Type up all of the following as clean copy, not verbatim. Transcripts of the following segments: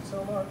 so much.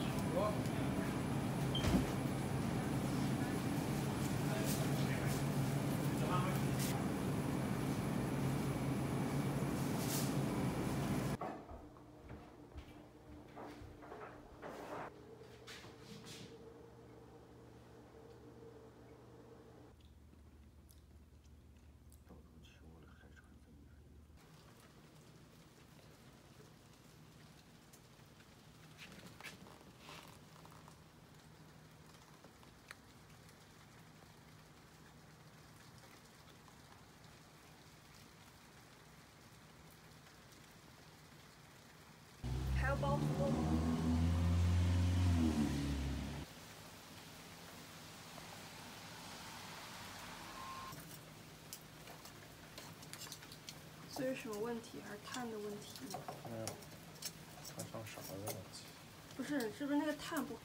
还要包土豆吗？这是什么问题？还是碳的问题？ 没有，碳上少了的问题。 不是，是不是那个碳不？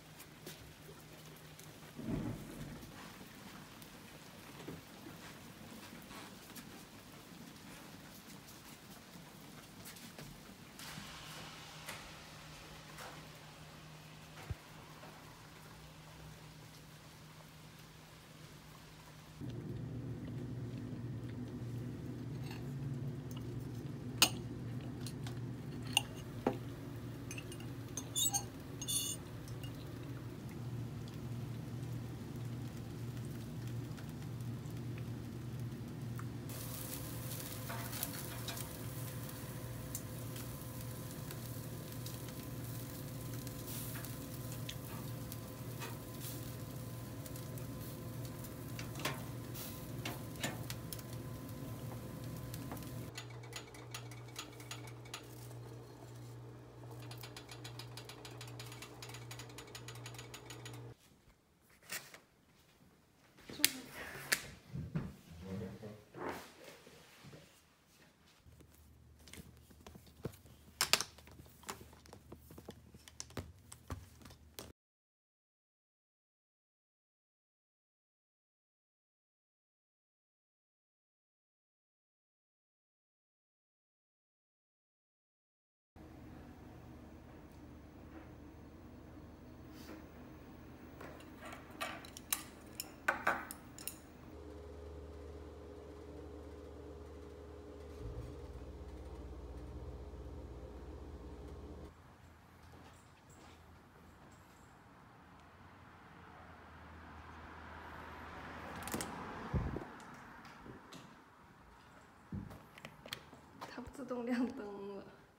它不自动亮灯了，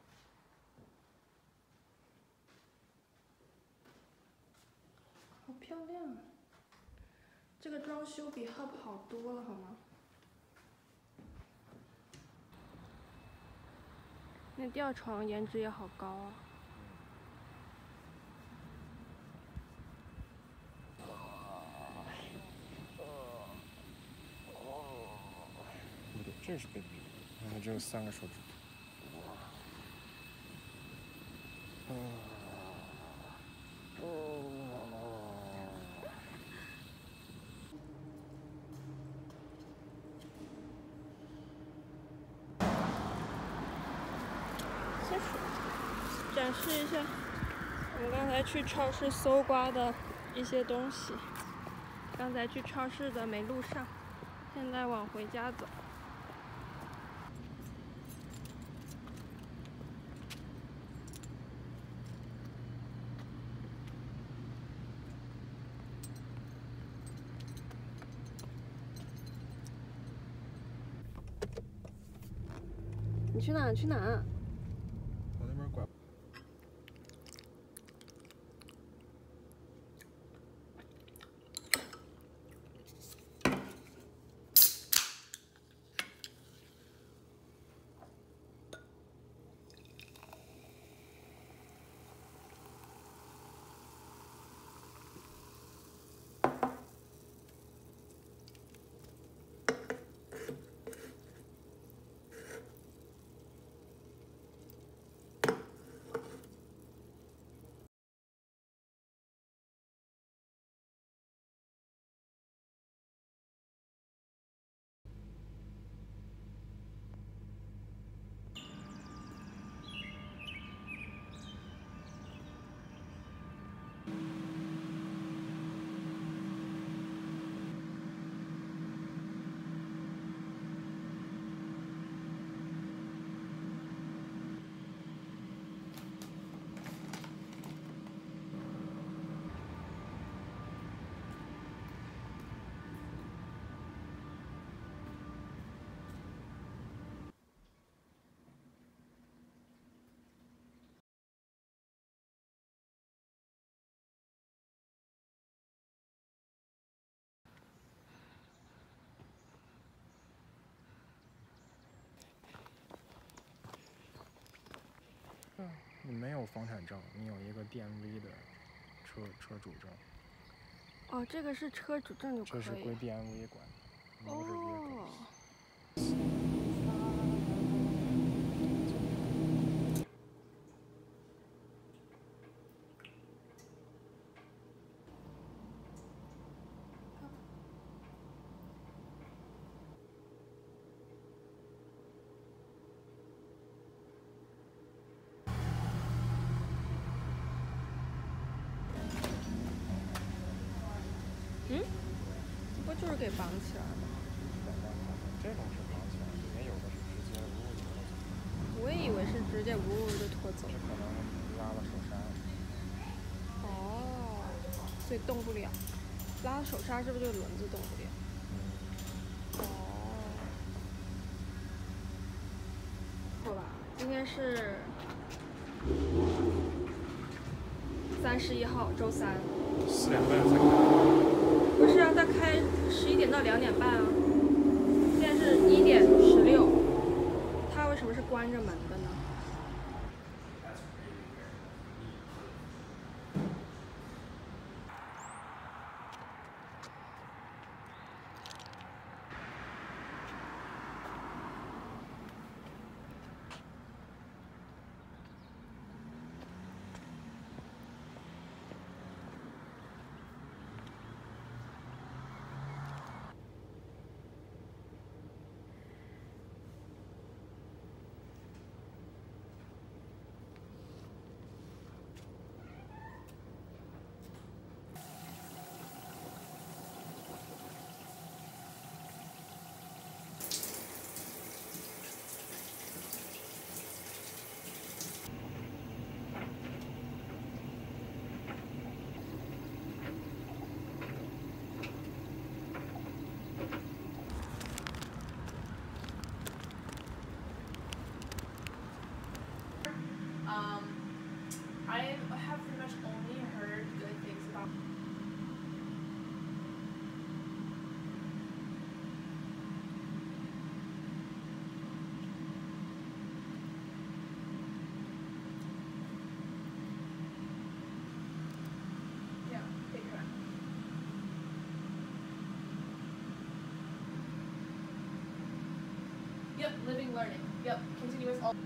好漂亮啊！这个装修比 Hub 好多了，好吗？那吊床颜值也好高啊！ 不对，这是 baby， 然后只有3个手指头。 先展示一下我们刚才去超市搜刮的一些东西。刚才去超市的没路上，现在往回家走。你去哪？去哪？ 往那边拐。 没有房产证，你有一个 DMV 的车主证。 哦，这个是车主证就可以。 这是归 DMV 管。 哦。嗯，不就是给绑起来的？ 这种是绑起来，里面有的是直接无误的拖走。 我也以为是直接无误的拖走。 这可能拉了手刹。 哦，所以动不了。拉手刹是不是就轮子动不了？哦。好吧，今天是31号，周三。 4点半才开。 不是啊，他开11点到2点半啊。现在是1点16，他为什么是关着门的呢？ I have pretty much only heard good things about. Yeah, take your time. Yep, living learning. Yep, continuous all.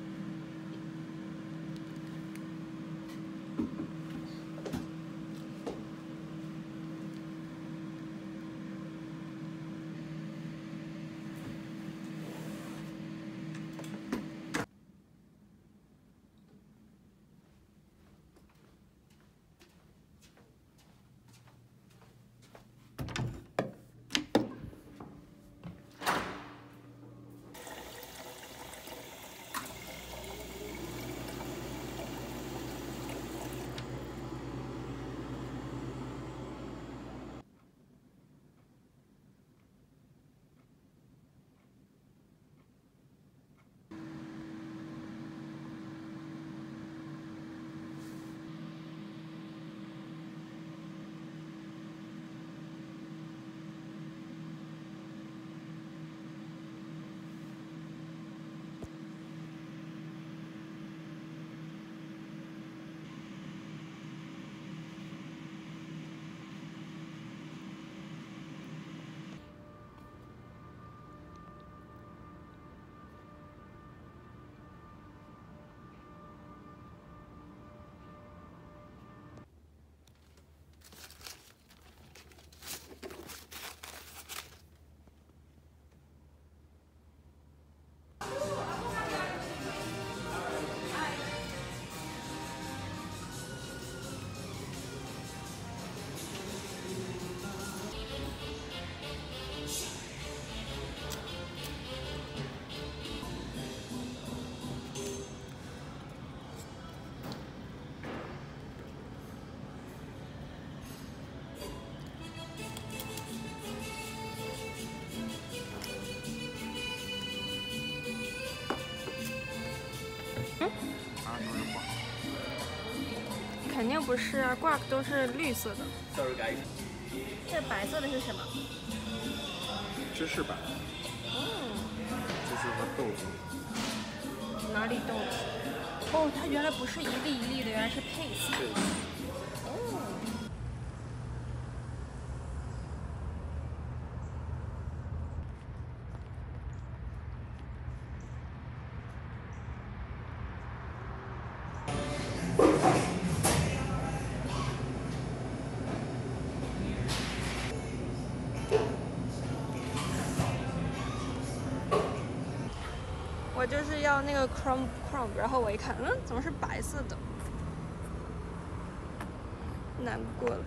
肯定不是啊，挂都是绿色的。 Sorry guys。 这白色的是什么？ 芝士版。 哦。 芝士和豆子。 哪里豆子？ 哦，它原来不是一粒一粒的，原来是 paste。 对。 哦。我就是要那个 crumb， 然后我一看，怎么是白色的？难过了。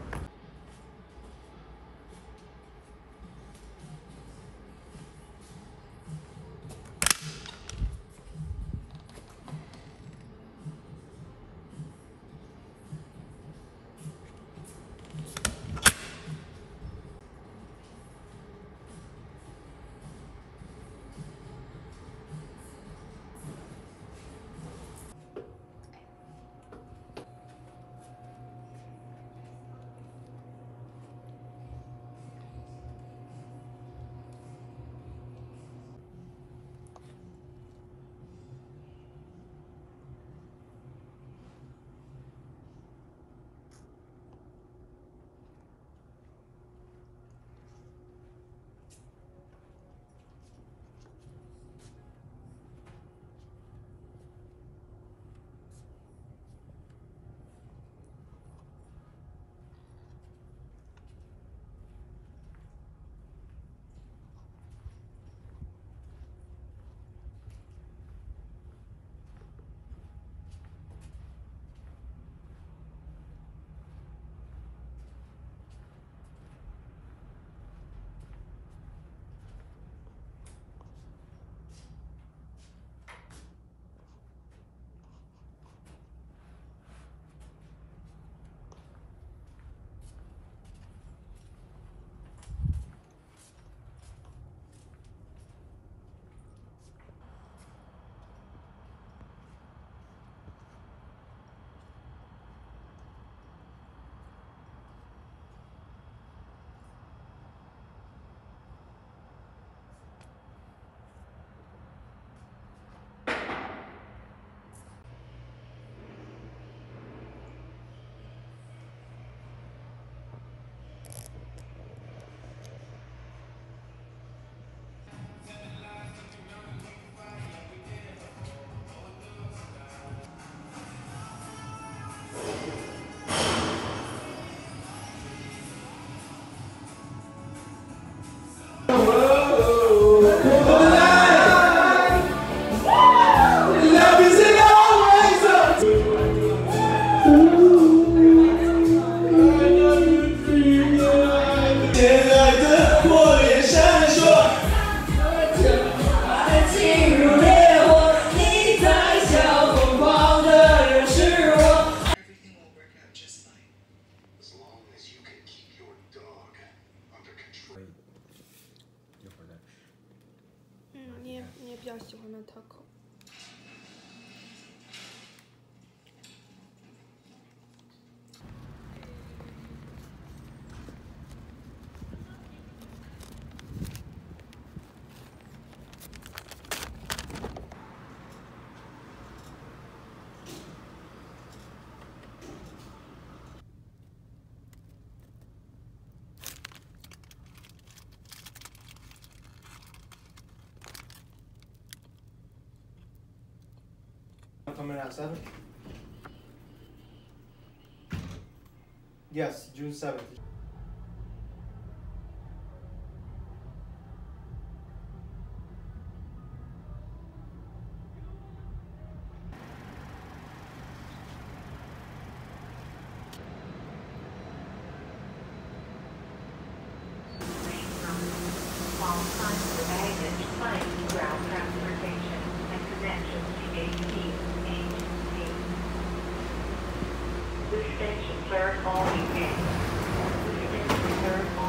你也比较喜欢的 taco。 Coming at 7? Yes, June 7th. All kinds of baggage, plane, ground transportation, and connections to AT&T. This station serves all weekends. This station serves